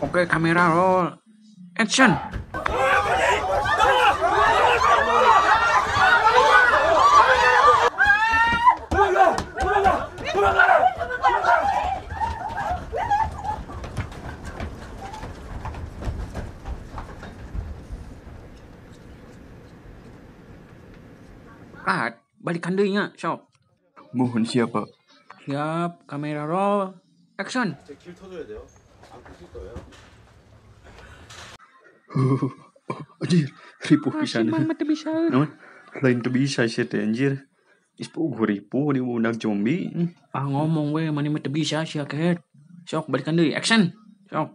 Oke, kamera roll. Action. Cut. Balikan deui nya, sok. Mohon siapa? Siap, kamera roll. Action. 길 터줘야 돼요. 안 끊길 거예요. Anjir, ripuh Masih pisan. mang mah teu bisa. Naon? Lain teu bisa sih teh anjir. Ispuguh ripuh di budak zombie. Ah ngomong we, mani mah teu bisa sia kehet. Sok balikan deui. Action. Sok.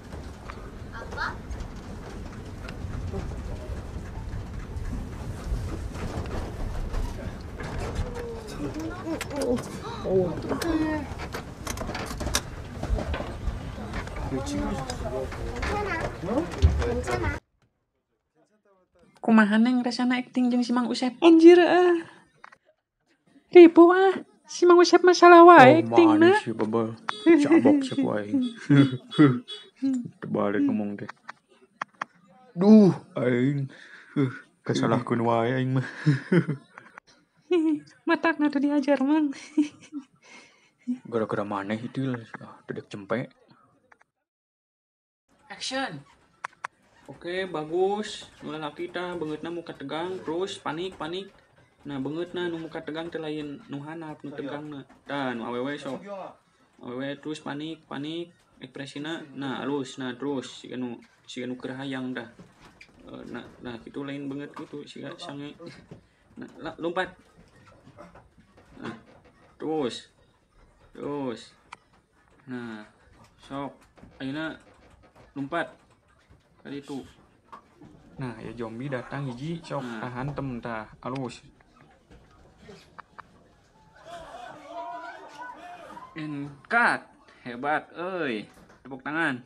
Kumaha neng rasana acting jeung si Mang Usep? Anjir ripuh si Mang Usep mah salah wae actingna. Si babal. Cabok si aing. Terbalik ngomong teh. Duh, aing. Kasalahkeun wae aing mah. Matakna teu diajar Mang. Gara-gara maneh itu lah, dedek cempe. Action. Oke, bagus. Nu lalaki tah beungeutna muka tegang, terus panik. Nah, beungeutna nu muka tegang teh lain nu handap nu tegangna. Tah, nu awewe sok. Awewe terus panik, ekspresina. Nah, alus. Nah, terus siga nu keur hayang dah. Nah, kitu lain beungeut gitu siga sange. Nah, lompat. Nah, terus. Nah, sok. Ayeuna lompat. Kali itu. Nah, ya zombie datang hiji sok hantem tah alus. And cut. Hebat euy. Tepuk tangan.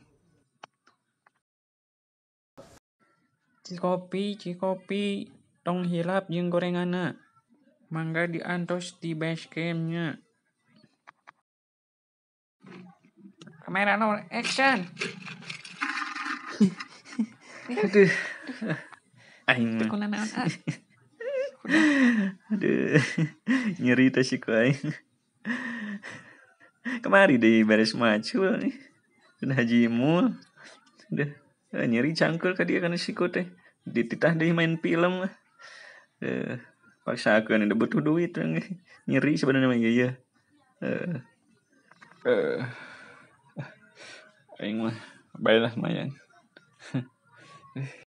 Cikopi, tong hilap jeung gorenganna. Mangga diantos di base camp-nya. Kamera roll, action. Aduh. Aing mah. Tekuna naon Aduh. Nyeri teh si ku aing. Kemari deh beres macul nih. Udah haji mul. Udah nyeri cangkel ka dia kana siku teh. Dititah deui main film. Paksakeun udah butuh duit nyeri sebenarnya mah ieu. Aing mah baelah lumayan.